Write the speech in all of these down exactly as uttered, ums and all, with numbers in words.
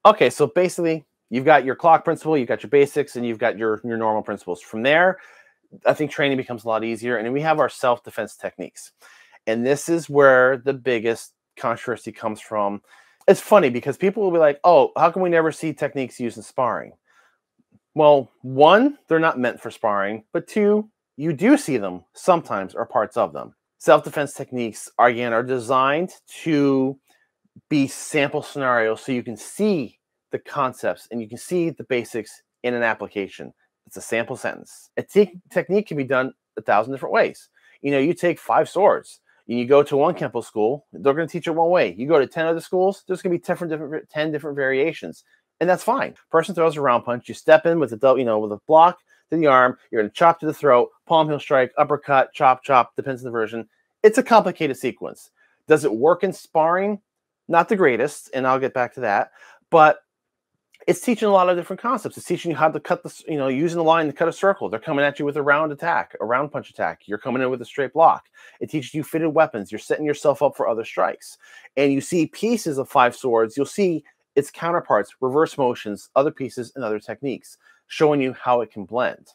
Okay, so basically, you've got your clock principle, you've got your basics, and you've got your, your normal principles. From there, I think training becomes a lot easier. And then we have our self-defense techniques. And this is where the biggest controversy comes from. It's funny because people will be like, oh, how come we never see techniques used in sparring? Well, one, they're not meant for sparring. But two, you do see them sometimes or parts of them. Self-defense techniques, are, again, are designed to be sample scenarios so you can see the concepts and you can see the basics in an application. It's a sample sentence. A te technique can be done a thousand different ways. You know, you take five swords and you go to one Kempo school, they're going to teach it one way. You go to ten other schools, there's going to be different, different, ten different variations, and that's fine. Person throws a round punch, you step in with a, you know, with a block to the arm, you're going to chop to the throat, palm heel strike, uppercut, chop, chop, depends on the version. It's a complicated sequence. Does it work in sparring? Not the greatest, and I'll get back to that, but it's teaching a lot of different concepts. It's teaching you how to cut the, you know, using the line to cut a circle. They're coming at you with a round attack, a round punch attack. You're coming in with a straight block. It teaches you fitted weapons. You're setting yourself up for other strikes. And you see pieces of Five Swords. You'll see its counterparts, reverse motions, other pieces, and other techniques, showing you how it can blend.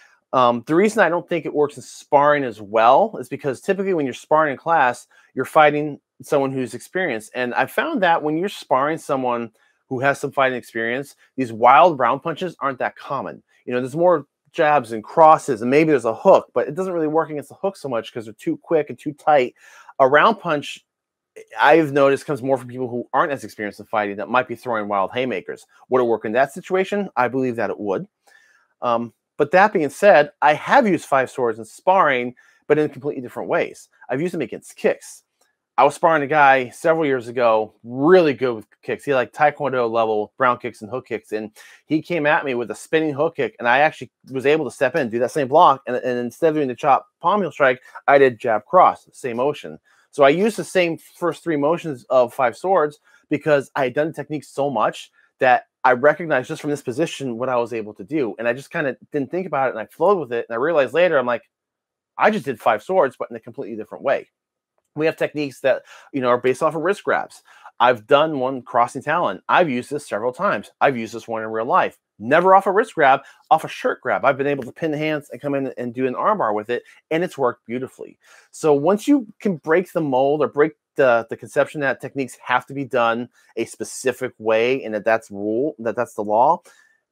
Um, the reason I don't think it works in sparring as well is because typically when you're sparring in class, you're fighting someone who's experienced. And I found that when you're sparring someone who has some fighting experience, these wild round punches aren't that common. You know, there's more jabs and crosses, and maybe there's a hook, but it doesn't really work against the hook so much because they're too quick and too tight. A round punch, I've noticed, comes more from people who aren't as experienced in fighting that might be throwing wild haymakers. Would it work in that situation? I believe that it would. Um, but that being said, I have used Five Swords in sparring, but in completely different ways. I've used them against kicks. I was sparring a guy several years ago, really good with kicks. He had like Taekwondo level brown kicks and hook kicks. And he came at me with a spinning hook kick. And I actually was able to step in, do that same block. And, and instead of doing the chop palm heel strike, I did jab cross, same motion. So I used the same first three motions of Five Swords because I had done the technique so much that I recognized just from this position what I was able to do. And I just kind of didn't think about it. And I flowed with it. And I realized later, I'm like, I just did Five Swords, but in a completely different way. We have techniques that, you know, are based off of wrist grabs. I've done one crossing talon. I've used this several times. I've used this one in real life. Never off a wrist grab, off a shirt grab. I've been able to pin the hands and come in and do an armbar with it, and it's worked beautifully. So once you can break the mold or break the, the conception that techniques have to be done a specific way and that that's rule, that that's the law,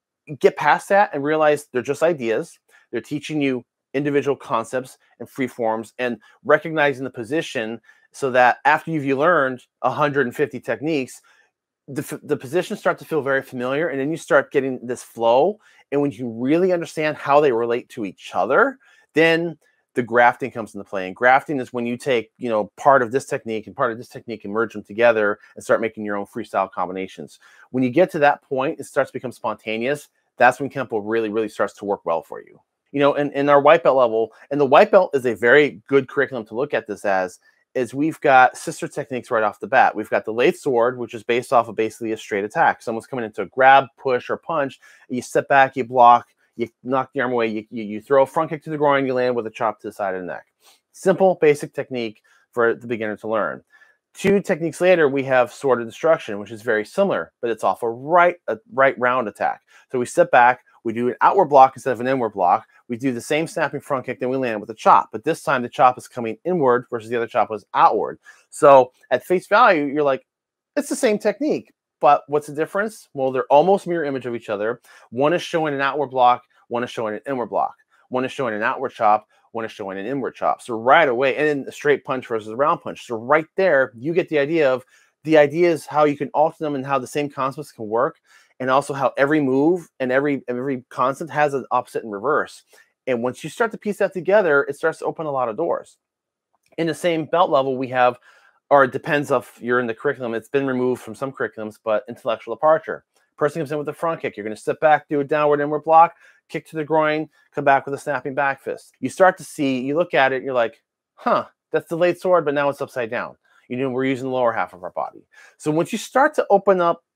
get past that and realize they're just ideas. They're teaching you individual concepts and free forms and recognizing the position so that after you've you learned one hundred fifty techniques, the, the positions start to feel very familiar, and then you start getting this flow. And when you really understand how they relate to each other, then the grafting comes into play. And grafting is when you take, you know, part of this technique and part of this technique and merge them together and start making your own freestyle combinations. When you get to that point, it starts to become spontaneous. That's when Kempo really, really starts to work well for you. You know, in, in our white belt level, and the white belt is a very good curriculum to look at this as, is we've got sister techniques right off the bat. We've got the lathe sword, which is based off of basically a straight attack. Someone's coming into a grab, push, or punch. You step back, you block, you knock the arm away, you, you, you throw a front kick to the groin, you land with a chop to the side of the neck. Simple, basic technique for the beginner to learn. Two techniques later, we have sword of destruction, which is very similar, but it's off a right, a right round attack. So we step back, we do an outward block instead of an inward block. We do the same snapping front kick, then we land with a chop. But this time the chop is coming inward versus the other chop was outward. So at face value, you're like, it's the same technique. But what's the difference? Well, they're almost mirror image of each other. One is showing an outward block, one is showing an inward block. One is showing an outward chop, one is showing an inward chop. So right away, and then a straight punch versus a round punch. So right there, you get the idea of the idea is how you can alter them and how the same concepts can work. And also how every move and every every concept has an opposite and reverse. And once you start to piece that together, it starts to open a lot of doors. In the same belt level, we have, or it depends if you're in the curriculum, it's been removed from some curriculums, but intellectual departure. Person comes in with a front kick. You're going to step back, do a downward inward block, kick to the groin, come back with a snapping back fist. You start to see, you look at it, you're like, huh, that's the lathe sword, but now it's upside down. You know, we're using the lower half of our body. So once you start to open up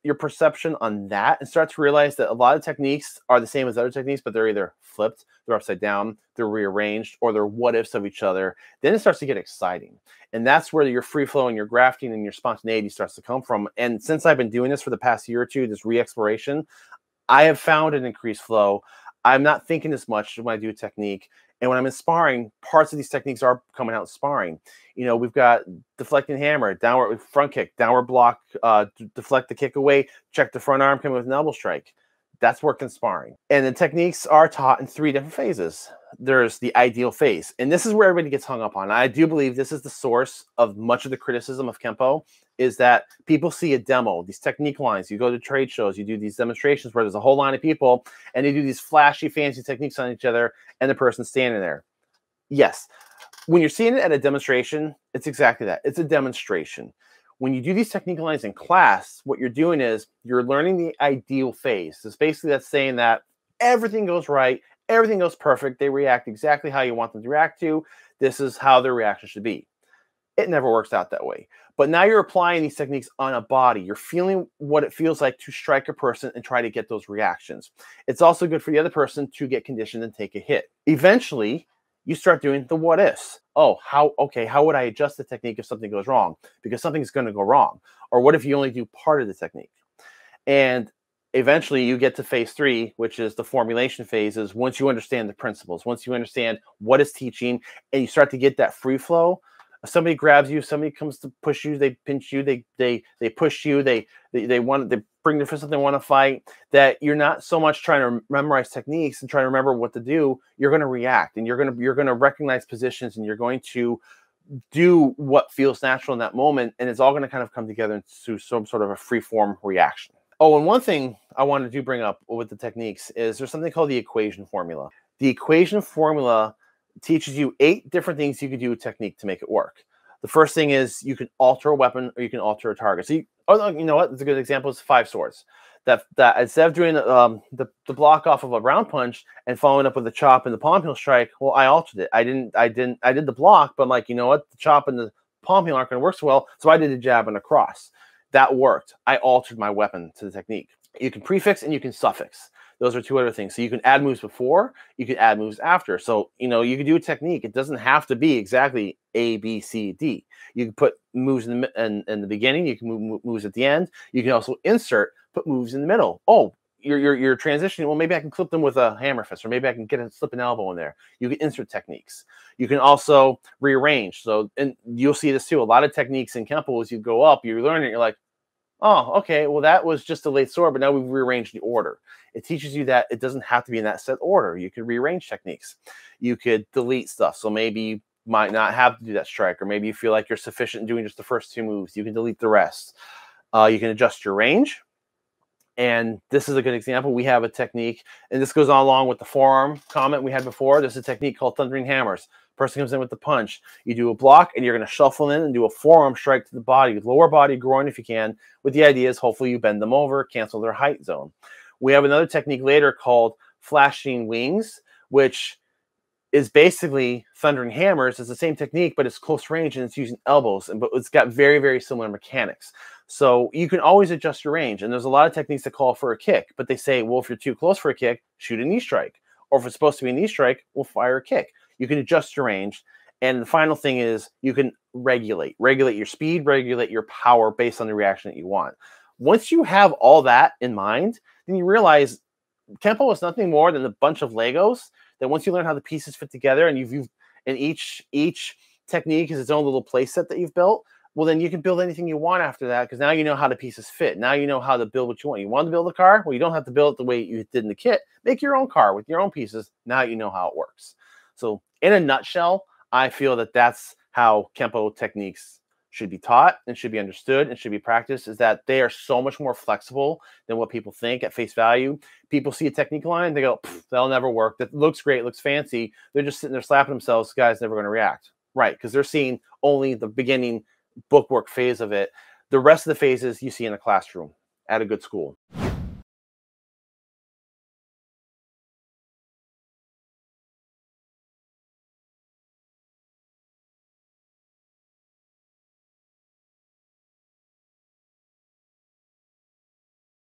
your perception on that and start to realize that a lot of techniques are the same as other techniques, but they're either flipped, they're upside down, they're rearranged, or they're what ifs of each other, then it starts to get exciting. And that's where your free flow and your grafting and your spontaneity starts to come from. And since I've been doing this for the past year or two, this re-exploration, I have found an increased flow. I'm not thinking as much when I do a technique. And when I'm in sparring, parts of these techniques are coming out in sparring. You know, we've got deflecting hammer, downward front kick, downward block, uh, deflect the kick away, check the front arm, come with an elbow strike. That's working sparring. And the techniques are taught in three different phases. There's the ideal phase. And this is where everybody gets hung up on. I do believe this is the source of much of the criticism of Kempo, is that people see a demo, these technique lines. You go to trade shows, you do these demonstrations where there's a whole line of people and they do these flashy, fancy techniques on each other and the person's standing there. Yes, when you're seeing it at a demonstration, it's exactly that. It's a demonstration. When you do these technique lines in class, what you're doing is you're learning the ideal phase. So it's basically that's saying that everything goes right, everything goes perfect. They react exactly how you want them to react to. This is how their reaction should be. It never works out that way. But now you're applying these techniques on a body. You're feeling what it feels like to strike a person and try to get those reactions. It's also good for the other person to get conditioned and take a hit. Eventually, you start doing the what ifs. Oh, how, okay, how would I adjust the technique if something goes wrong? Because something's going to go wrong. Or what if you only do part of the technique? And eventually you get to phase three, which is the formulation phases. Once you understand the principles, once you understand what it's teaching, and you start to get that free flow. Somebody grabs you, somebody comes to push you, they pinch you, they they they push you, they they, they want they bring their fist up, they want to fight, that you're not so much trying to memorize techniques and trying to remember what to do. You're going to react, and you're going to you're going to recognize positions, and you're going to do what feels natural in that moment, and it's all going to kind of come together into some sort of a free form reaction. Oh, and one thing I wanted to bring up with the techniques is there's something called the equation formula. The equation formula teaches you eight different things you can do with technique to make it work. The first thing is you can alter a weapon or you can alter a target. So you, oh, you know what? It's a good example. It's five swords. That that instead of doing um, the the block off of a round punch and following up with the chop and the palm heel strike, well, I altered it. I didn't. I didn't. I did the block, but I'm like, you know what? The chop and the palm heel aren't going to work so well. So I did a jab and a cross. That worked. I altered my weapon to the technique. You can prefix and you can suffix. Those are two other things. So you can add moves before, you can add moves after. So, you know, you can do a technique. It doesn't have to be exactly A, B, C, D. You can put moves in the, in, in the beginning. You can move moves at the end. You can also insert, put moves in the middle. Oh, you're, you're, you're transitioning. Well, maybe I can clip them with a hammer fist, or maybe I can get a slip an elbow in there. You can insert techniques. You can also rearrange. So, and you'll see this too. A lot of techniques in Kempo, as you go up, you learn it, you're like, oh, okay, well, that was just a late sword, but now we've rearranged the order. It teaches you that it doesn't have to be in that set order. You could rearrange techniques. You could delete stuff. So maybe you might not have to do that strike, or maybe you feel like you're sufficient in doing just the first two moves. You can delete the rest. Uh, you can adjust your range. And this is a good example. We have a technique, and this goes on along with the forearm comment we had before. There's a technique called thundering hammers. Person comes in with the punch. You do a block, and you're going to shuffle in and do a forearm strike to the body, lower body, groin if you can, with the idea is hopefully you bend them over, cancel their height zone. We have another technique later called flashing wings, which is basically thundering hammers. It's the same technique, but it's close range, and it's using elbows, and but it's got very, very similar mechanics. So you can always adjust your range, and there's a lot of techniques that call for a kick, but they say, well, if you're too close for a kick, shoot a knee strike. Or if it's supposed to be a knee strike, we'll fire a kick. You can adjust your range. And the final thing is you can regulate. Regulate your speed, regulate your power based on the reaction that you want. Once you have all that in mind, then you realize Kempo is nothing more than a bunch of Legos that once you learn how the pieces fit together, and you've, you've and each each technique is its own little play set that you've built, well, then you can build anything you want after that, because now you know how the pieces fit. Now you know how to build what you want. You want to build a car? Well, you don't have to build it the way you did in the kit. Make your own car with your own pieces. Now you know how it works. So in a nutshell, I feel that that's how Kempo techniques should be taught and should be understood and should be practiced, is that they are so much more flexible than what people think at face value. People see a technique line, they go, that'll never work. That looks great, looks fancy. They're just sitting there slapping themselves. This guy's never going to react. Right, because they're seeing only the beginning bookwork phase of it. The rest of the phases you see in a classroom at a good school.